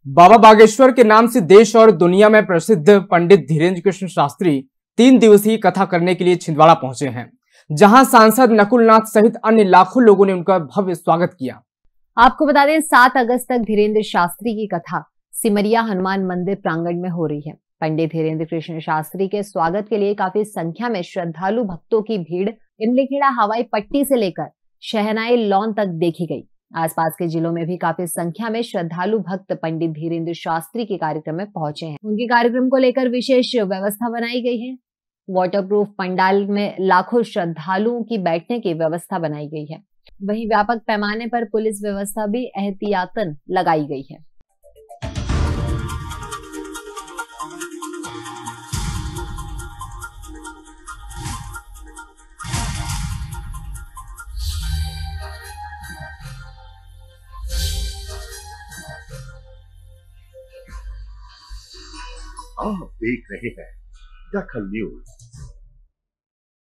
बाबा बागेश्वर के नाम से देश और दुनिया में प्रसिद्ध पंडित धीरेन्द्र कृष्ण शास्त्री 3 दिवसीय कथा करने के लिए छिंदवाड़ा पहुंचे हैं, जहां सांसद नकुल नाथ सहित अन्य लाखों लोगों ने उनका भव्य स्वागत किया। आपको बता दें 7 अगस्त तक धीरेन्द्र शास्त्री की कथा सिमरिया हनुमान मंदिर प्रांगण में हो रही है। पंडित धीरेन्द्र कृष्ण शास्त्री के स्वागत के लिए काफी संख्या में श्रद्धालु भक्तों की भीड़ इमलीखेड़ा हवाई पट्टी से लेकर शहनाई लॉन तक देखी गई। आसपास के जिलों में भी काफी संख्या में श्रद्धालु भक्त पंडित धीरेन्द्र शास्त्री के कार्यक्रम में पहुंचे हैं। उनके कार्यक्रम को लेकर विशेष व्यवस्था बनाई गई है। वाटरप्रूफ पंडाल में लाखों श्रद्धालुओं की बैठने की व्यवस्था बनाई गई है। वहीं व्यापक पैमाने पर पुलिस व्यवस्था भी एहतियातन लगाई गई है। आप देख रहे हैं दखल न्यूज।